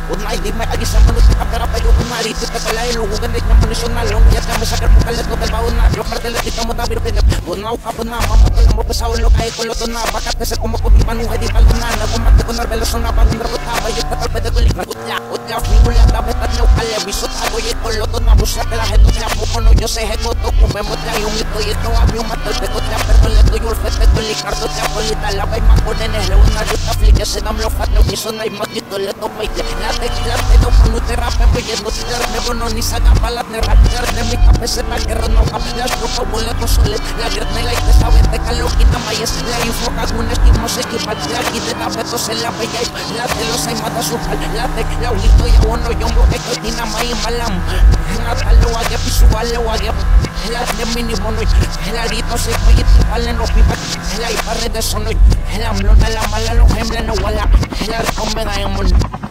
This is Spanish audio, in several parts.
Unay di may agi sa manus na kapera pa yung kunwari ito kakalain lugugan na ikamunisyon na long yat kami sa karpukalat lokal baon na yung kartelat ito mo tabi pinag unaw ka po na mamakul mo pasawan lo kahit kuloto na bakat kasi kumakuti manuhay di palo na nagumati ko narbelasyon na pang nabot na bayot katal pedagulik na utya figula tapet at naw kalya bisot ako yung kuloto na busat na heto siya po kono yo se hekoto kumemot na yung ito abyo matal pekot na perkuleto yung pedagulik karto siya polita labay makunen ehlo na yuta fliga senam lo fat no biso na imagito leto may latek do panu terapia peyendo tirar me bono ni saga palat ne raptor de mi cabeza na guerra no capillas no pobole to sole la guerra la ite sabe te calo quita mayas la enfoca con esquimo se que patria aquí de tapeto se la bella la de los hay mata su la te la unito ya uno yo mo que tina may malam natalo aga visual aga la de mini bono la rito se coye pale no pipa la y parre de sono la mlona la mala lo hembla no wala la come da mon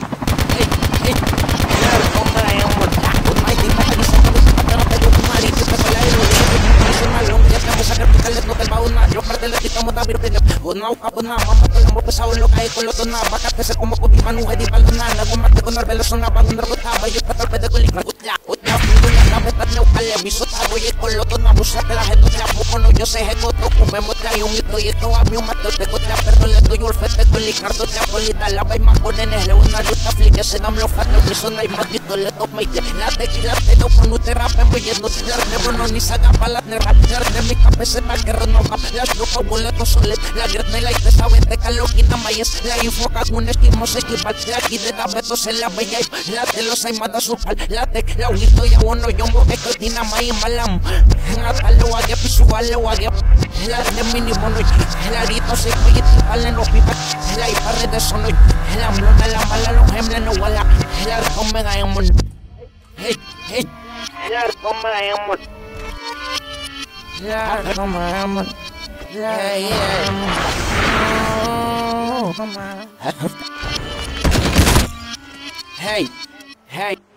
unaw ka po na mamakul mo pasawan lo kahit kuloto na bakat kasi kumakuti manuhay di palo na nagumati ko narbelasyon na pang nabot na bayot katal pedagulik na utya figula tapet at naw kalya bisot ako yung kuloto na busat na heto siya po kono yo se hekoto kumemot na yung ito abyo matal pekot na perkuleto yung pedagulik karto siya polita labay makunen ehlo na yuta fliga senam lo fat no biso na imagito leto may latek do panu terapia peyendo tirar me bono ni saga palat ne raptor de mi cabeza na guerra no capillas no pobole to sole la guerra la ite sabe te calo quita mayas la enfoca con esquimo se que patria aquí de tapeto se la bella la de los hay mata su pal la te la unito ya uno yo mo que tina may malam natalo aga visual aga la de mini bono la rito se coye pale no pipa la y parre de sono la mlona la mala lo hembla no wala la come da mon hey la come da mon la come da mon hey